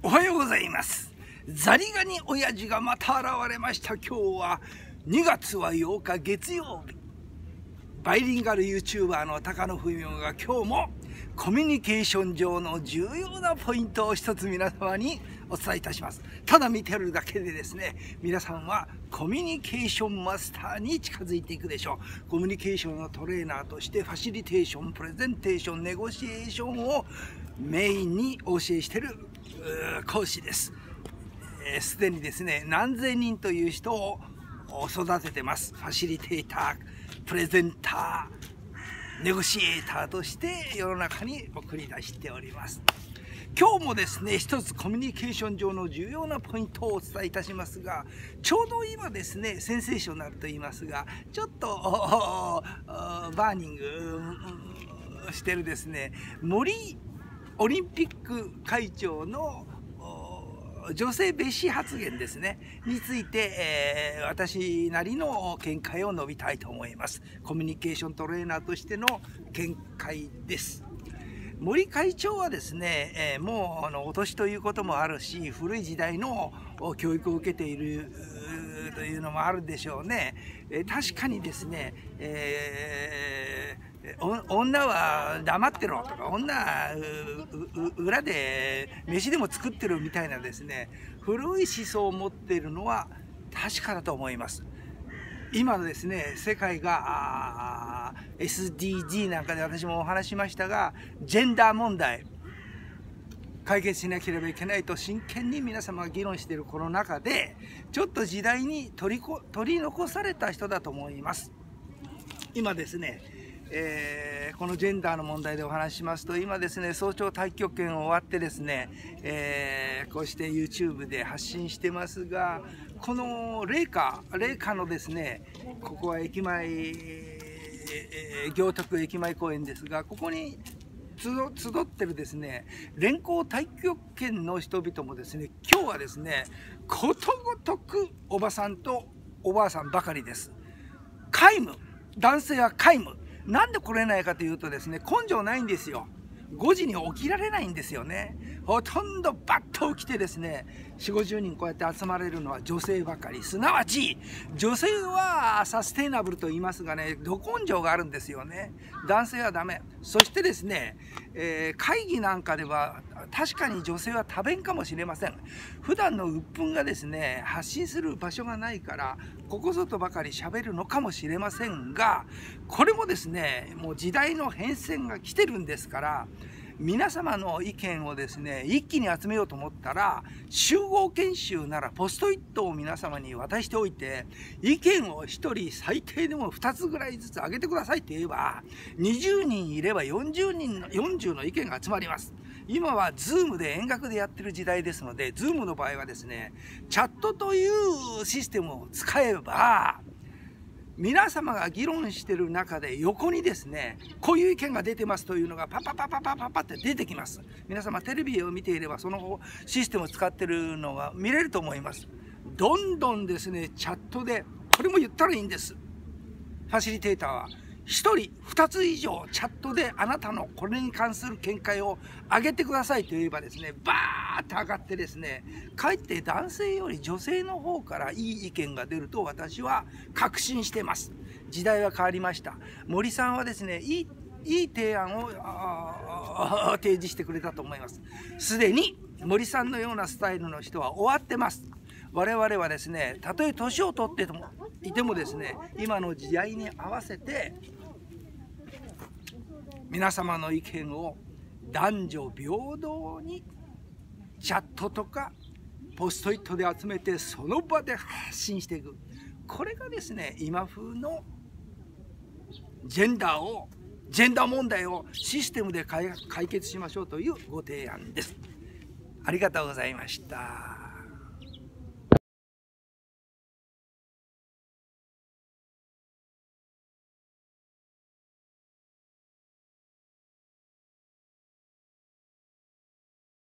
おはようございます。ザリガニ親父がまた現れました。今日は2月は8日月曜日。バイリンガル YouTuber の高野文夫が今日もコミュニケーション上の重要なポイントを一つ皆様にお伝えいたします。ただ見てるだけでですね、皆さんはコミュニケーションマスターに近づいていくでしょう。コミュニケーションのトレーナーとしてファシリテーション、プレゼンテーション、ネゴシエーションをメインにお教えしている講師です。すでにですね、何千人という人を育ててます。ファシリテーター、プレゼンター、ネゴシエーターとして世の中に送り出しております。今日もですね、一つコミュニケーション上の重要なポイントをお伝えいたしますが、ちょうど今ですね、センセーショナルと言いますが、ちょっとバーニングしてるですね、森オリンピック会長の女性蔑視発言ですねについて、私なりの見解を述べたいと思います。コミュニケーショントレーナーとしての見解です。森会長はですね、もうお年ということもあるし、古い時代の教育を受けているというのもあるでしょうね。確かにですね、女は黙ってろとか、女裏で飯でも作ってるみたいなですね、古い思想を持っているのは確かだと思います。今のですね、世界がSDG なんかで私もお話ししましたが、ジェンダー問題解決しなければいけないと真剣に皆様が議論しているこの中で、ちょっと時代に取り残された人だと思います。今ですね、このジェンダーの問題でお話ししますと、今ですね、早朝太極拳終わってですね、こうして YouTube で発信してますが、この麗華のですね、ここは駅前、行徳駅前公園ですが、ここに集ってるですね、連行太極拳の人々もですね、今日はですね、ことごとくおばさんとおばあさんばかりです。皆無、男性は皆無。なんで来れないかというとですね、根性ないんですよ。5時に起きられないんですよね。ほとんどバッと起きてですね、4、50人こうやって集まれるのは女性ばかり。すなわち、女性はサステイナブルと言いますがね、ど根性があるんですよね。男性はダメ。そしてですね、会議なんかでは確かに女性は多弁かもしれません。普段の鬱憤がですね、発信する場所がないから、ここぞとばかり喋るのかもしれませんが、これもですね、もう時代の変遷が来てるんですから、皆様の意見をですね、一気に集めようと思ったら、集合研修ならポストイットを皆様に渡しておいて、意見を1人最低でも2つぐらいずつ上げてくださいって言えば、20人いれば40の意見が集まります。今は Zoom で遠隔でやってる時代ですので、Zoom の場合はですね、チャットというシステムを使えば、皆様が議論している中で横にですね、こういう意見が出てますというのがパパって出てきます。皆様テレビを見ていればそのシステムを使っているのが見れると思います。どんどんですね、チャットで、これも言ったらいいんです。ファシリテーターは1人2つ以上チャットであなたのこれに関する見解を上げてくださいと言えばですね、バーッと上がってですね、かえって男性より女性の方からいい意見が出ると私は確信してます。時代は変わりました。森さんはですね、いい提案を提示してくれたと思います。すでに森さんのようなスタイルの人は終わってます。我々はですね、たとえ年を取っていてもですね、今の時代に合わせて皆様の意見を男女平等にチャットとかポストイットで集めてその場で発信していく。これがですね、今風のジェンダー問題をシステムで解決しましょうというご提案です。ありがとうございました。